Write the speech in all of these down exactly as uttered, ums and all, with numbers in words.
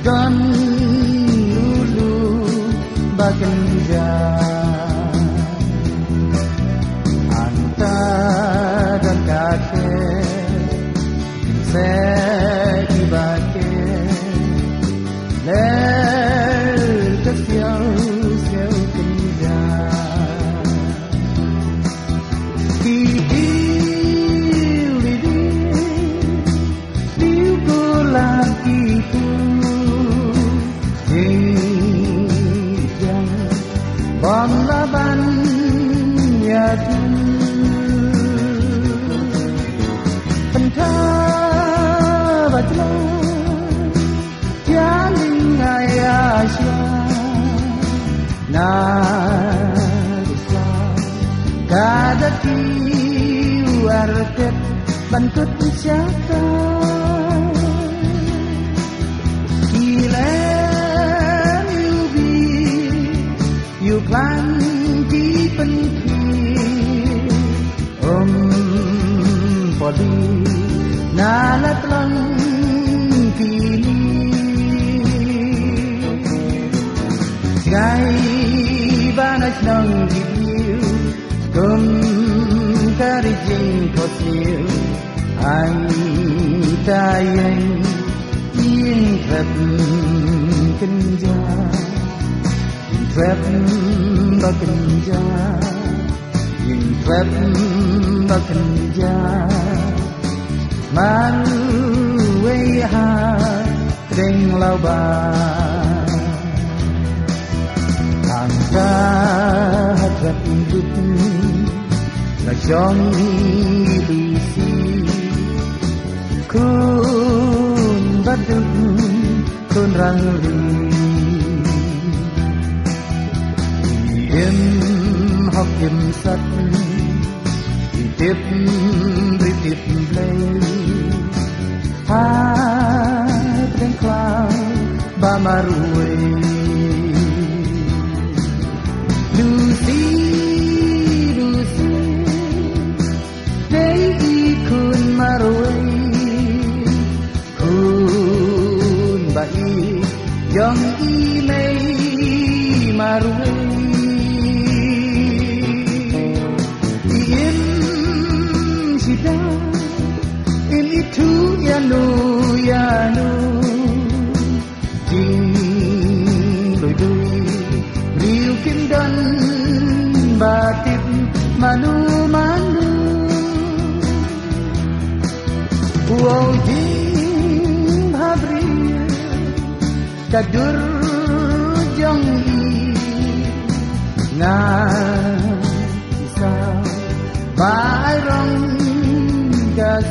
dan lulu bekerja anta dan kakek saya dibake ler kesiau siau kerja hidup hidup bulan itu yang bom laban ya tu pentah batlah jaling ayasya na kadati warket bantut syaka ilan yubi yuklan di penki om podi nalatlang kini gai banas nang dibiu kum karijing kosliu ai tayang yin trap kenja trap bekerja yin trap bekerja malu weha kring lauba anta hadrat hidup la chong bisi kun badun kun rangri im học im sat tiếp tiếp play ha trên cloud ba marui Lucy Lucy day kun marui kun bai yong i mei marui itu yanu yanu ding đôi đôi liu kim dan batit manu manu wow ding habri kadur jong nga isa bai rong gas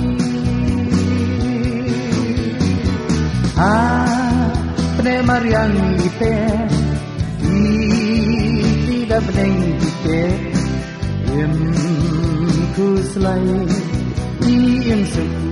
ah pne marian ite i tidak beneng ite im ku selai i im